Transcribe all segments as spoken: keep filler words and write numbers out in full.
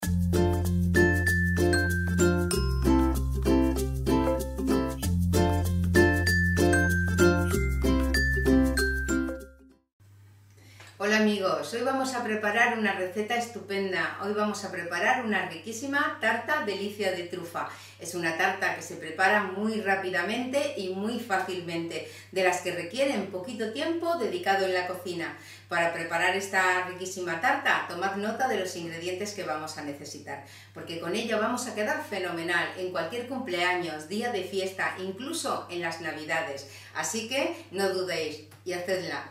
Hola amigos, hoy vamos a preparar una receta estupenda. Hoy vamos a preparar una riquísima tarta delicia de trufa. Es una tarta que se prepara muy rápidamente y muy fácilmente, de las que requieren poquito tiempo dedicado en la cocina. Para preparar esta riquísima tarta, tomad nota de los ingredientes que vamos a necesitar, porque con ella vamos a quedar fenomenal en cualquier cumpleaños, día de fiesta, incluso en las navidades. Así que no dudéis y hacedla.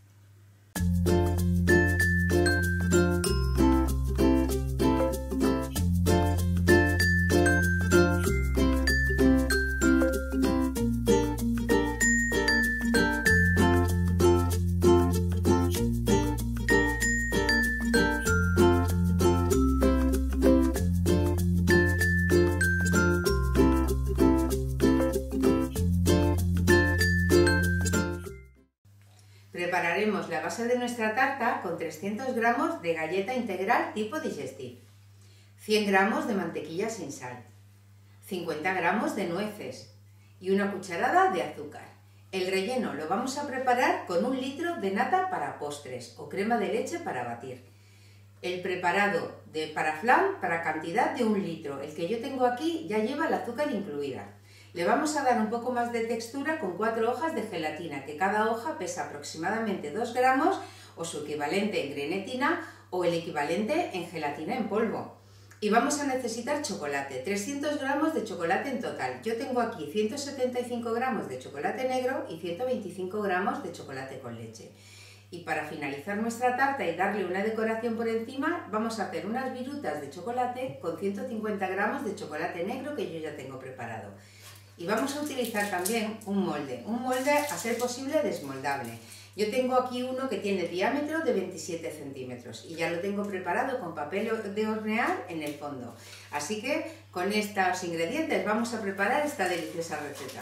Prepararemos la base de nuestra tarta con trescientos gramos de galleta integral tipo digestive, cien gramos de mantequilla sin sal, cincuenta gramos de nueces y una cucharada de azúcar. El relleno lo vamos a preparar con un litro de nata para postres o crema de leche para batir. El preparado de para flan para cantidad de un litro, el que yo tengo aquí ya lleva el azúcar incluida. Le vamos a dar un poco más de textura con cuatro hojas de gelatina, que cada hoja pesa aproximadamente dos gramos o su equivalente en grenetina o el equivalente en gelatina en polvo. Y vamos a necesitar chocolate, trescientos gramos de chocolate en total. Yo tengo aquí ciento setenta y cinco gramos de chocolate negro y ciento veinticinco gramos de chocolate con leche. Y para finalizar nuestra tarta y darle una decoración por encima, vamos a hacer unas virutas de chocolate con ciento cincuenta gramos de chocolate negro que yo ya tengo preparado. Y vamos a utilizar también un molde, un molde a ser posible desmoldable. Yo tengo aquí uno que tiene diámetro de veintisiete centímetros y ya lo tengo preparado con papel de hornear en el fondo. Así que con estos ingredientes vamos a preparar esta deliciosa receta.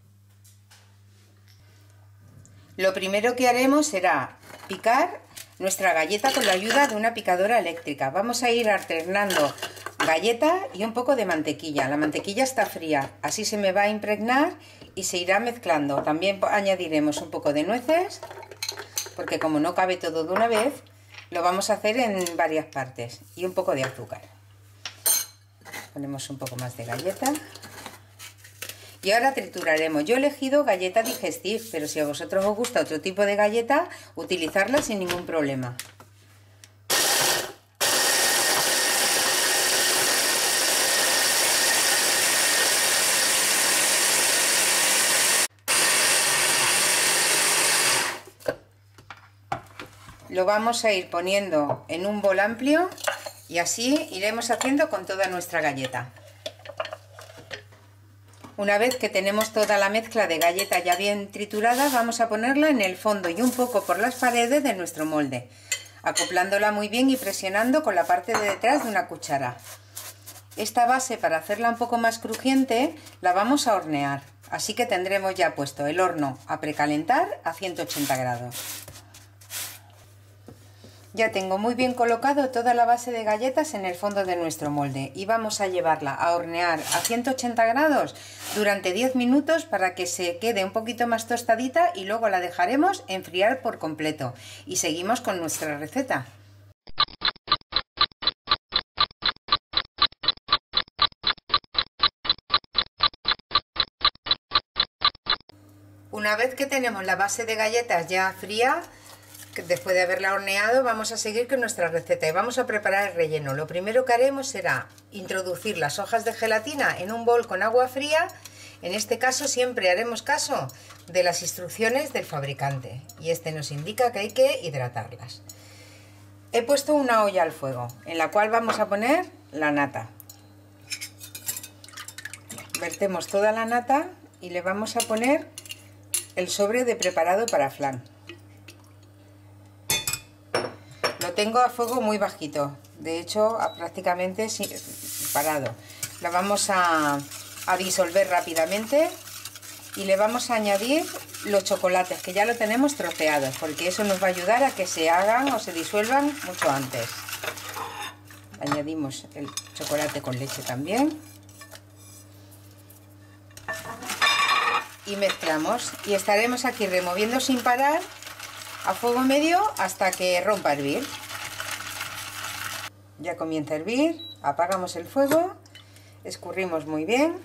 Lo primero que haremos será picar nuestra galleta con la ayuda de una picadora eléctrica. Vamos a ir alternando galleta y un poco de mantequilla. La mantequilla está fría, así se me va a impregnar y se irá mezclando. También añadiremos un poco de nueces, porque como no cabe todo de una vez, lo vamos a hacer en varias partes, y un poco de azúcar. Ponemos un poco más de galleta. Y ahora trituraremos. Yo he elegido galleta digestive, pero si a vosotros os gusta otro tipo de galleta, utilizarla sin ningún problema. Lo vamos a ir poniendo en un bol amplio y así iremos haciendo con toda nuestra galleta. Una vez que tenemos toda la mezcla de galleta ya bien triturada, vamos a ponerla en el fondo y un poco por las paredes de nuestro molde, acoplándola muy bien y presionando con la parte de detrás de una cuchara. Esta base, para hacerla un poco más crujiente, la vamos a hornear, así que tendremos ya puesto el horno a precalentar a ciento ochenta grados. Ya tengo muy bien colocado toda la base de galletas en el fondo de nuestro molde y vamos a llevarla a hornear a ciento ochenta grados durante diez minutos para que se quede un poquito más tostadita y luego la dejaremos enfriar por completo. Y seguimos con nuestra receta. Una vez que tenemos la base de galletas ya fría, después de haberla horneado, vamos a seguir con nuestra receta y vamos a preparar el relleno. Lo primero que haremos será introducir las hojas de gelatina en un bol con agua fría. En este caso siempre haremos caso de las instrucciones del fabricante y este nos indica que hay que hidratarlas. He puesto una olla al fuego en la cual vamos a poner la nata. Vertemos toda la nata y le vamos a poner el sobre de preparado para flan. Lo tengo a fuego muy bajito, de hecho prácticamente parado. La vamos a, a disolver rápidamente y le vamos a añadir los chocolates que ya lo tenemos troceados, porque eso nos va a ayudar a que se hagan o se disuelvan mucho antes. Añadimos el chocolate con leche también. Y mezclamos. Y estaremos aquí removiendo sin parar a fuego medio hasta que rompa a hervir. Ya comienza a hervir, apagamos el fuego, escurrimos muy bien.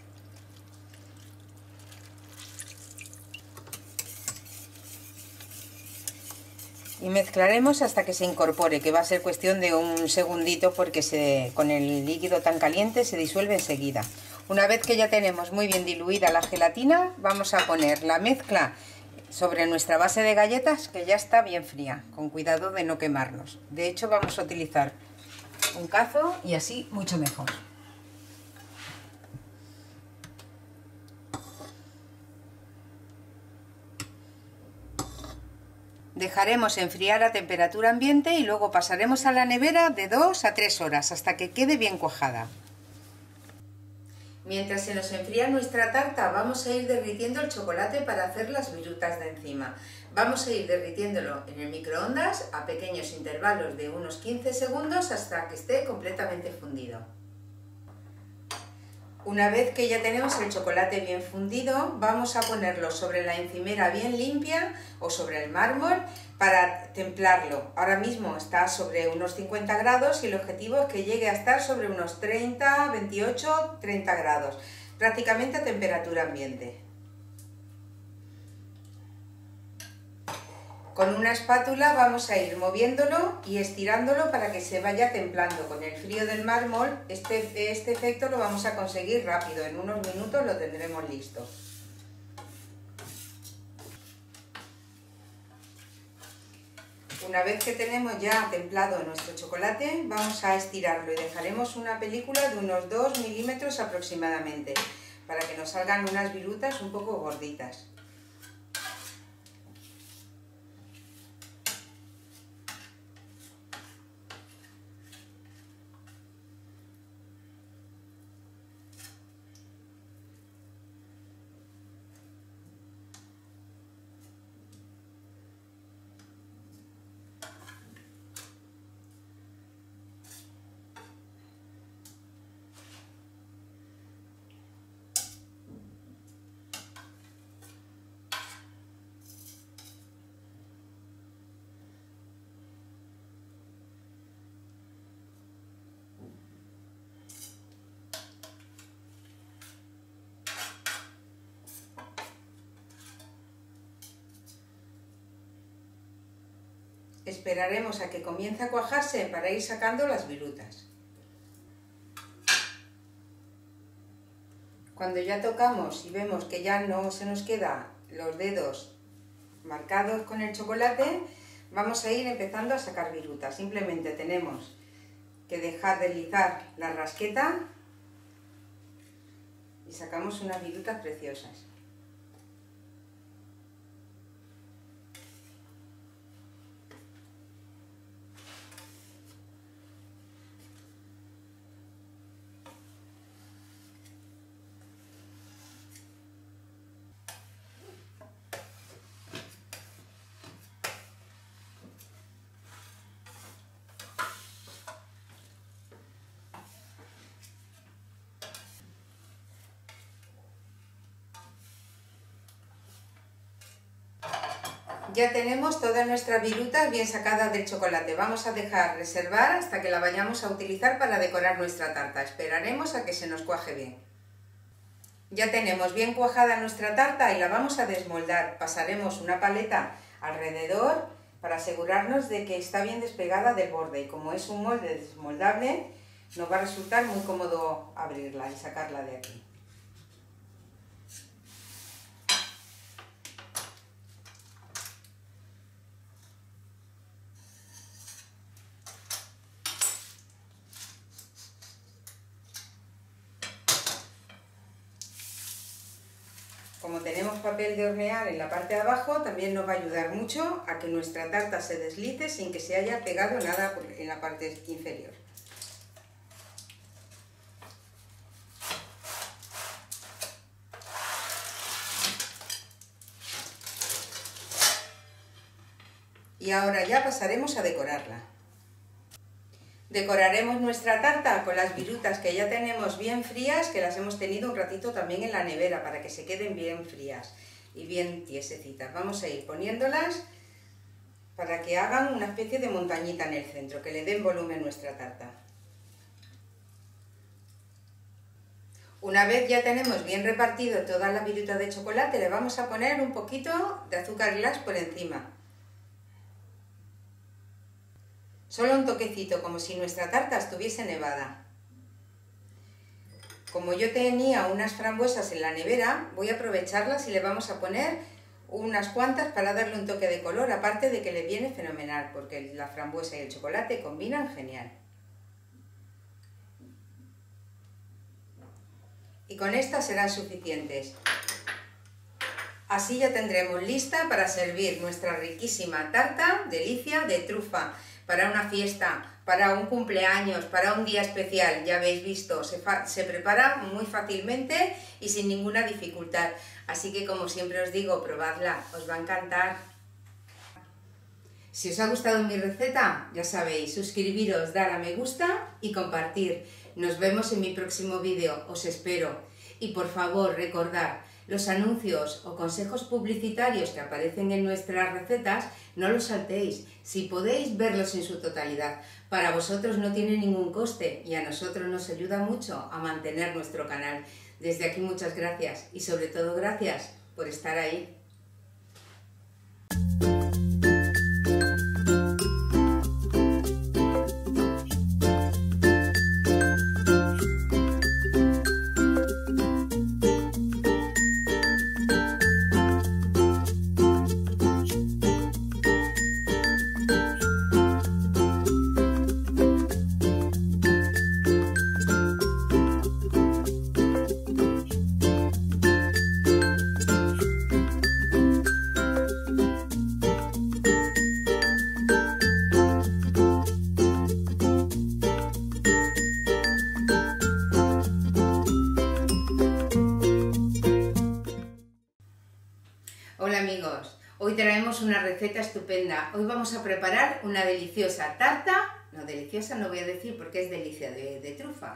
Y mezclaremos hasta que se incorpore, que va a ser cuestión de un segundito porque se, con el líquido tan caliente se disuelve enseguida. Una vez que ya tenemos muy bien diluida la gelatina, vamos a poner la mezcla sobre nuestra base de galletas, que ya está bien fría, con cuidado de no quemarnos. De hecho, vamos a utilizar un cazo y así mucho mejor. Dejaremos enfriar a temperatura ambiente y luego pasaremos a la nevera de dos a tres horas hasta que quede bien cuajada. Mientras se nos enfría nuestra tarta, vamos a ir derritiendo el chocolate para hacer las virutas de encima. Vamos a ir derritiéndolo en el microondas a pequeños intervalos de unos quince segundos hasta que esté completamente fundido. Una vez que ya tenemos el chocolate bien fundido, vamos a ponerlo sobre la encimera bien limpia o sobre el mármol para templarlo. Ahora mismo está sobre unos cincuenta grados y el objetivo es que llegue a estar sobre unos treinta, veintiocho, treinta grados, prácticamente a temperatura ambiente. Con una espátula vamos a ir moviéndolo y estirándolo para que se vaya templando. Con el frío del mármol, este, este efecto lo vamos a conseguir rápido. En unos minutos lo tendremos listo. Una vez que tenemos ya templado nuestro chocolate, vamos a estirarlo y dejaremos una película de unos dos milímetros aproximadamente, para que nos salgan unas virutas un poco gorditas. Esperaremos a que comience a cuajarse para ir sacando las virutas. Cuando ya tocamos y vemos que ya no se nos quedan los dedos marcados con el chocolate, vamos a ir empezando a sacar virutas. Simplemente tenemos que dejar deslizar la rasqueta y sacamos unas virutas preciosas. Ya tenemos todas nuestras virutas bien sacadas del chocolate. Vamos a dejar reservar hasta que la vayamos a utilizar para decorar nuestra tarta. Esperaremos a que se nos cuaje bien. Ya tenemos bien cuajada nuestra tarta y la vamos a desmoldar. Pasaremos una paleta alrededor para asegurarnos de que está bien despegada del borde. Y como es un molde desmoldable, nos va a resultar muy cómodo abrirla y sacarla de aquí. Como tenemos papel de hornear en la parte de abajo, también nos va a ayudar mucho a que nuestra tarta se deslice sin que se haya pegado nada en la parte inferior. Y ahora ya pasaremos a decorarla. Decoraremos nuestra tarta con las virutas que ya tenemos bien frías, que las hemos tenido un ratito también en la nevera para que se queden bien frías y bien tiesecitas. Vamos a ir poniéndolas para que hagan una especie de montañita en el centro, que le den volumen a nuestra tarta. Una vez ya tenemos bien repartido todas las virutas de chocolate, le vamos a poner un poquito de azúcar glass por encima. Solo un toquecito, como si nuestra tarta estuviese nevada. Como yo tenía unas frambuesas en la nevera, voy a aprovecharlas y le vamos a poner unas cuantas para darle un toque de color, aparte de que le viene fenomenal, porque la frambuesa y el chocolate combinan genial. Y con estas serán suficientes. Así ya tendremos lista para servir nuestra riquísima tarta delicia de trufa para una fiesta, para un cumpleaños, para un día especial. Ya habéis visto, se, se prepara muy fácilmente y sin ninguna dificultad. Así que, como siempre os digo, probadla, os va a encantar. Si os ha gustado mi receta, ya sabéis, suscribiros, dar a me gusta y compartir. Nos vemos en mi próximo vídeo, os espero. Y por favor, recordad, los anuncios o consejos publicitarios que aparecen en nuestras recetas, no los saltéis. Si podéis, verlos en su totalidad. Para vosotros no tiene ningún coste y a nosotros nos ayuda mucho a mantener nuestro canal. Desde aquí muchas gracias y sobre todo gracias por estar ahí. Hola amigos, hoy traemos una receta estupenda. Hoy vamos a preparar una deliciosa tarta, no deliciosa no voy a decir porque es delicia de, de trufa,